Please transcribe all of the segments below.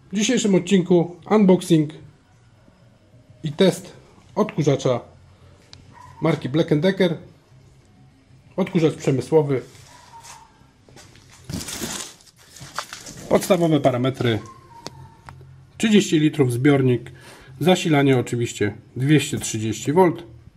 W dzisiejszym odcinku unboxing i test odkurzacza marki Black & Decker. Odkurzacz przemysłowy. Podstawowe parametry: 30 litrów zbiornik, zasilanie oczywiście 230 V,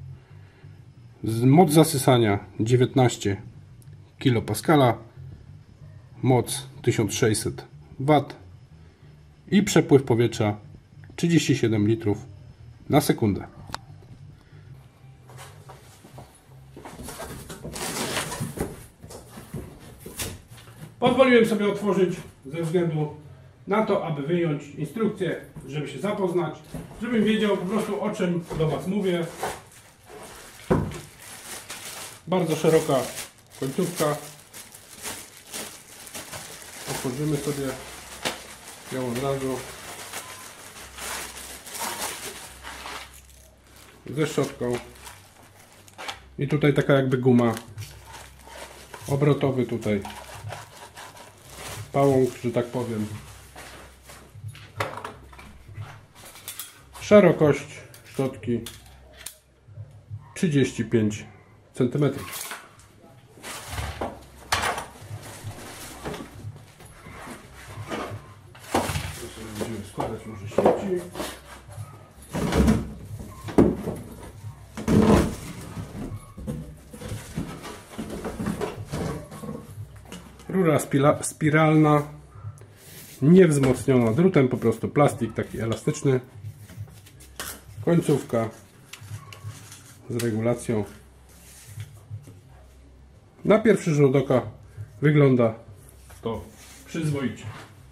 moc zasysania 19 kPa, moc 1600 W i przepływ powietrza 37 litrów na sekundę. Pozwoliłem sobie otworzyć ze względu na to, aby wyjąć instrukcję, żeby się zapoznać, żebym wiedział po prostu, o czym do Was mówię. Bardzo szeroka końcówka. Otworzymy sobie ją od razu ze szczotką. I tutaj taka jakby guma, obrotowy tutaj pałąk, że tak powiem. Szerokość szczotki 35 cm. Będziemy składać może sieci. Rura spiralna, nie wzmocniona drutem, po prostu plastik taki elastyczny. Końcówka z regulacją. Na pierwszy rzut oka wygląda to przyzwoicie.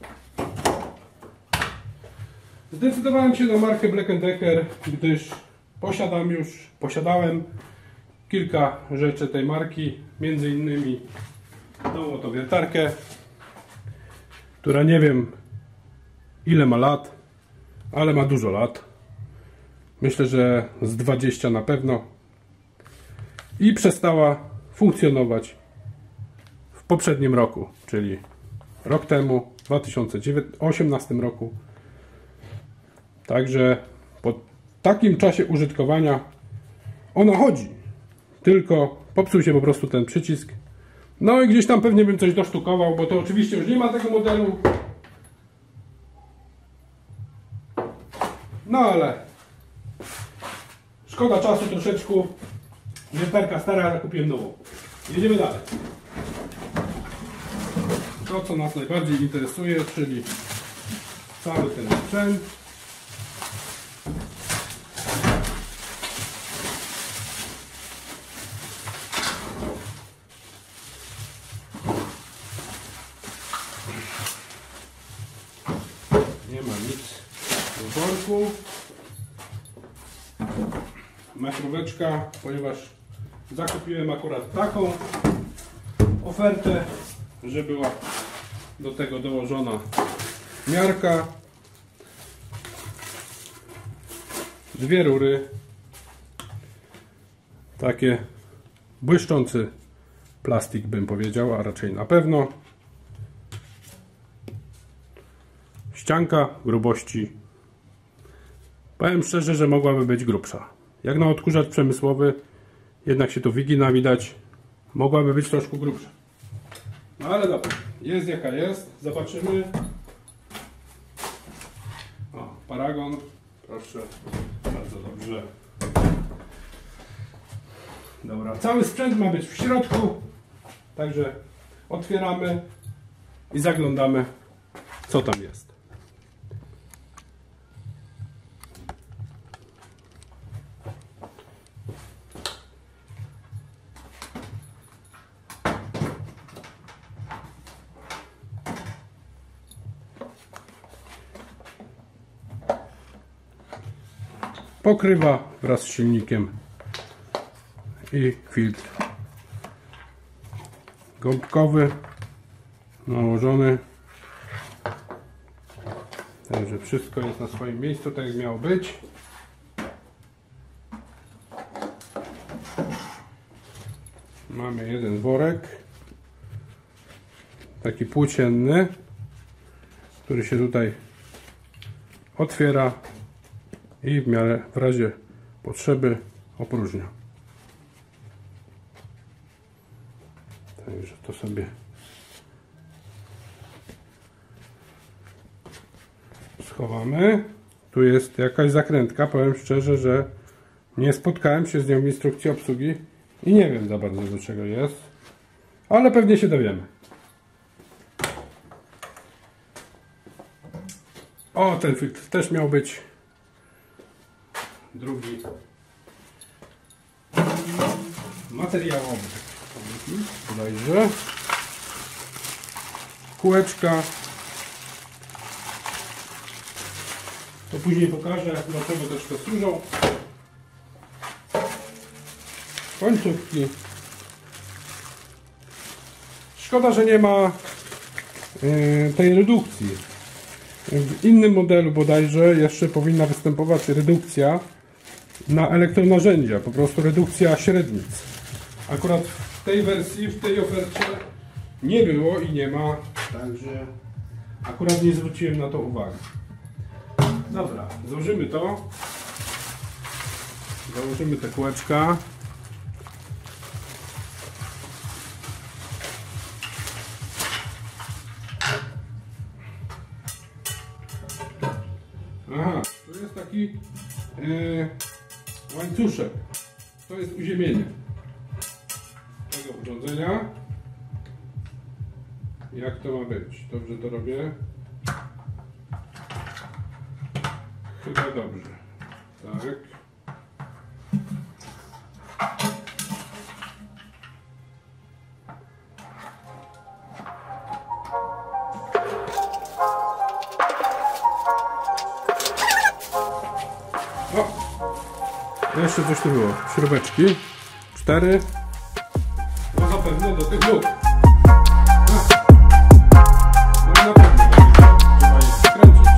Zdecydowałem się na markę Black & Decker, gdyż posiadałem kilka rzeczy tej marki, między innymi tą oto wiertarkę, która nie wiem ile ma lat, ale ma dużo lat. Myślę, że z 20 na pewno. I przestała funkcjonować w poprzednim roku, czyli rok temu, w 2018 roku. Także po takim czasie użytkowania ona chodzi, tylko popsuł się po prostu ten przycisk. No i gdzieś tam pewnie bym coś dosztukował, bo to oczywiście już nie ma tego modelu. No ale szkoda czasu troszeczkę. Wiertarka stara, ale kupiłem nową. Jedziemy dalej. To, co nas najbardziej interesuje, czyli cały ten sprzęt. Nie ma nic w worku. Metróweczka, ponieważ zakupiłem akurat taką ofertę, że była do tego dołożona miarka, dwie rury, takie błyszczący plastik bym powiedział, a raczej na pewno. Ścianka grubości, powiem szczerze, że mogłaby być grubsza. Jak na odkurzacz przemysłowy, jednak się tu wygina, widać, mogłaby być troszkę grubsza. No ale dobra, jest jaka jest, zobaczymy. O, paragon, proszę, bardzo dobrze. Dobra, cały sprzęt ma być w środku, także otwieramy i zaglądamy, co tam jest. Pokrywa wraz z silnikiem i filtr gąbkowy nałożony. Także wszystko jest na swoim miejscu, tak jak miało być. Mamy jeden worek, taki płócienny, który się tutaj otwiera i w razie potrzeby opróżnia. Także to sobie schowamy. Tu jest jakaś zakrętka. Powiem szczerze, że nie spotkałem się z nią w instrukcji obsługi i nie wiem za bardzo, do czego jest, ale pewnie się dowiemy. O, ten filtr też miał być drugi materiałowy, bodajże. Kółeczka. To później pokażę, do czego też to służą. Końcówki. Szkoda, że nie ma tej redukcji. W innym modelu bodajże jeszcze powinna występować redukcja na elektronarzędzia, po prostu redukcja średnic. Akurat w tej wersji, w tej ofercie nie było i nie ma, także akurat nie zwróciłem na to uwagi. Dobra, złożymy to. Założymy te kółeczka. Aha, tu jest taki łańcuszek. To jest uziemienie tego urządzenia. Jak to ma być? Dobrze to robię? Chyba dobrze. Tak. O! Jeszcze coś tu było. Śrubeczki. 4. No zapewne do tych luk. No na pewno. Trzeba je skręcić.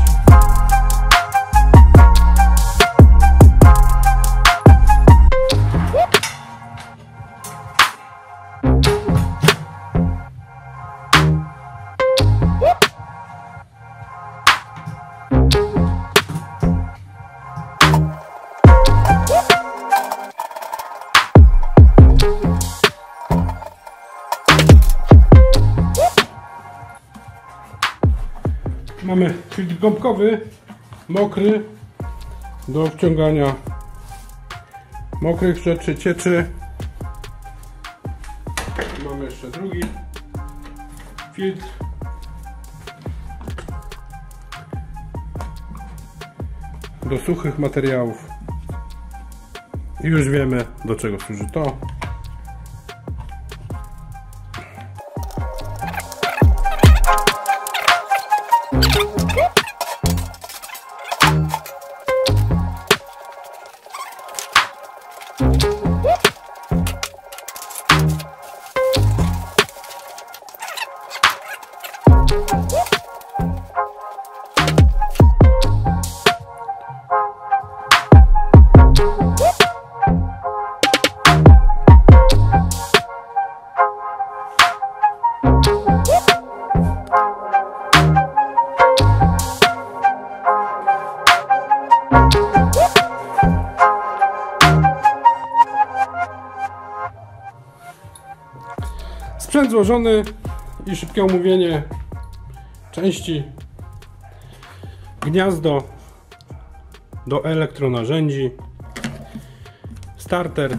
Mamy filtr gąbkowy, mokry, do wciągania mokrych rzeczy, cieczy. Mamy jeszcze drugi filtr. Do suchych materiałów. I już wiemy, do czego służy to. Sprzęt złożony i szybkie omówienie części. Gniazdo do elektronarzędzi. Starter.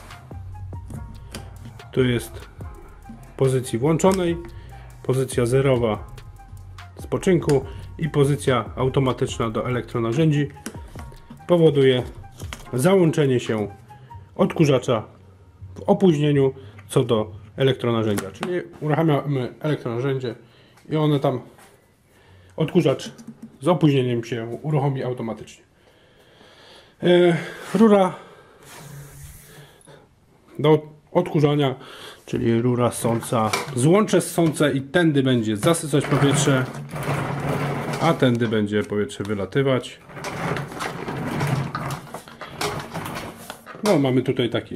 Tu jest pozycji włączonej, pozycja zerowa spoczynku i pozycja automatyczna do elektronarzędzi. Powoduje załączenie się odkurzacza w opóźnieniu co do elektronarzędzia, czyli uruchamiamy elektronarzędzie i one tam, odkurzacz z opóźnieniem się uruchomi automatycznie. Rura do odkurzania, czyli rura ssąca, złącze ssące i tędy będzie zasycać powietrze, a tędy będzie powietrze wylatywać. No, mamy tutaj taki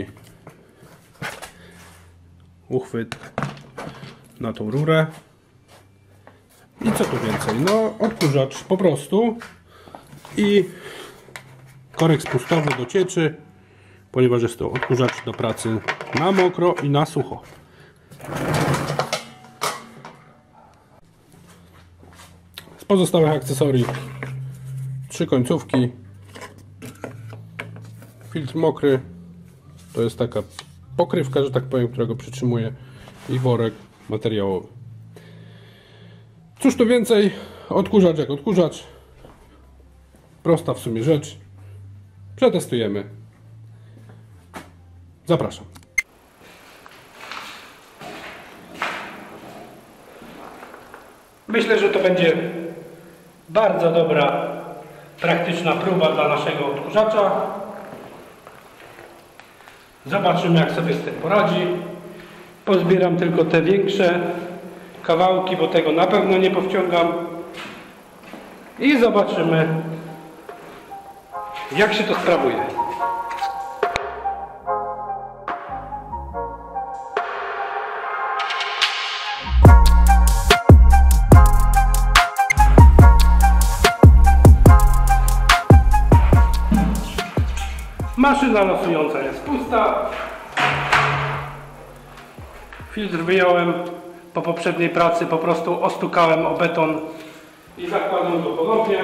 uchwyt na tą rurę. I co tu więcej? No, odkurzacz po prostu i korek spustowy do cieczy, ponieważ jest to odkurzacz do pracy na mokro i na sucho. Z pozostałych akcesorii 3 końcówki, filtr mokry, to jest taka pokrywka, że tak powiem, która go przytrzymuje, i worek materiałowy. Cóż tu więcej, odkurzacz jak odkurzacz, prosta w sumie rzecz. Przetestujemy. Zapraszam. Myślę, że to będzie bardzo dobra, praktyczna próba dla naszego odkurzacza. Zobaczymy, jak sobie z tym poradzi. Pozbieram tylko te większe kawałki, bo tego na pewno nie powciągam. I zobaczymy, jak się to sprawuje. Maszyna losująca jest pusta. Filtr wyjąłem po poprzedniej pracy, po prostu ostukałem o beton i zakładam go ponownie.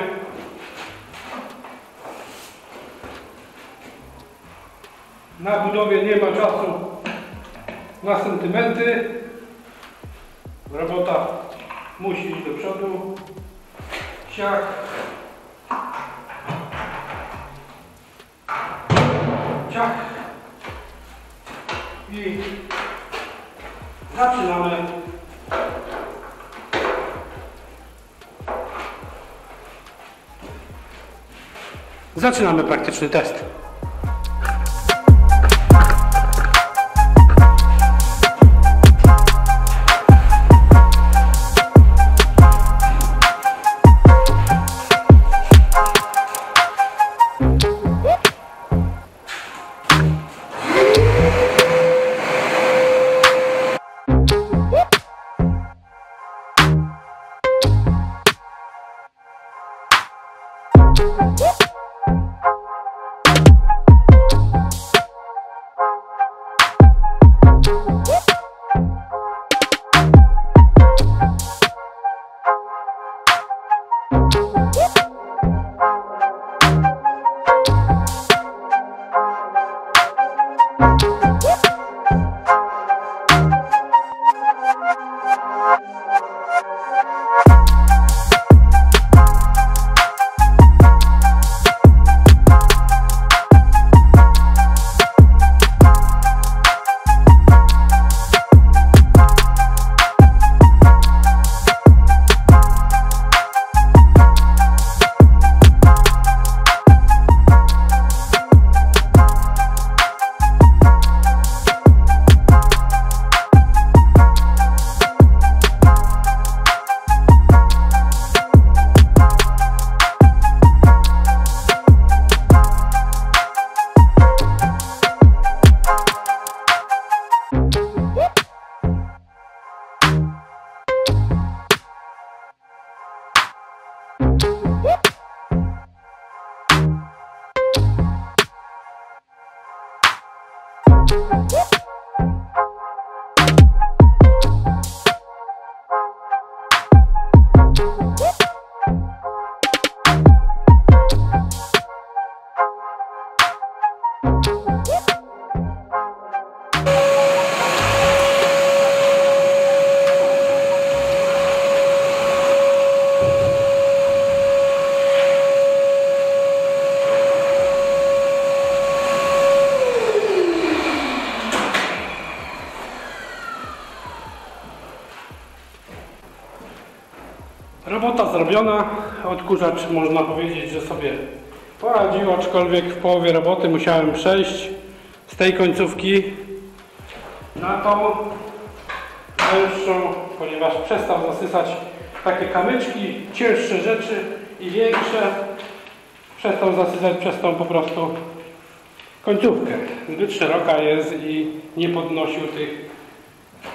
Na budowie nie ma czasu na sentymenty. Robota musi iść do przodu. Ciach. Ciach. I zaczynamy. Zaczynamy praktyczny test. Robota zrobiona, odkurzacz można powiedzieć, że sobie poradził, aczkolwiek w połowie roboty musiałem przejść z tej końcówki na tą węższą, ponieważ przestał zasysać takie kamyczki, cięższe rzeczy i większe. Przestał zasysać przez tą po prostu końcówkę. Zbyt szeroka jest i nie podnosił tych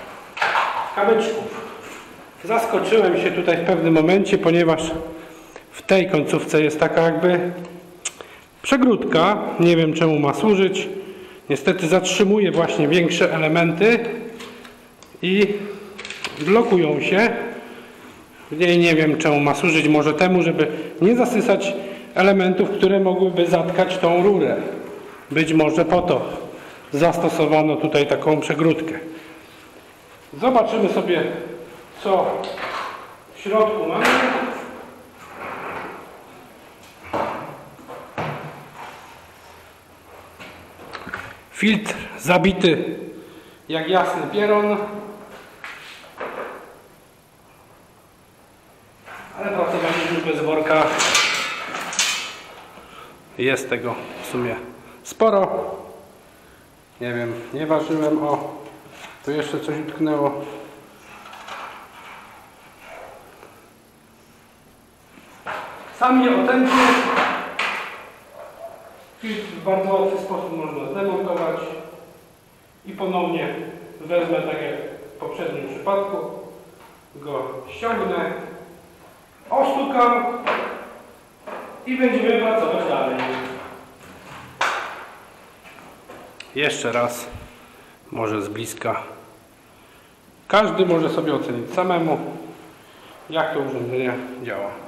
kamyczków. Zaskoczyłem się tutaj w pewnym momencie, ponieważ w tej końcówce jest taka jakby przegródka. Nie wiem czemu ma służyć. Niestety zatrzymuje właśnie większe elementy i blokują się. Nie wiem czemu ma służyć. Może temu, żeby nie zasysać elementów, które mogłyby zatkać tą rurę. Być może po to zastosowano tutaj taką przegródkę. Zobaczymy sobie, co w środku mamy. Filtr zabity jak jasny pieron. Ale pracowaliśmy bez worka. Jest tego w sumie sporo. Nie wiem, nie ważyłem. O, tu jeszcze coś utknęło. Sam je otępię. Filtr w bardzo łatwy sposób można zdemontować i ponownie wezmę, tak jak w poprzednim przypadku, go ściągnę, ostukam i będziemy pracować dalej. Jeszcze raz, może z bliska. Każdy może sobie ocenić samemu, jak to urządzenie działa.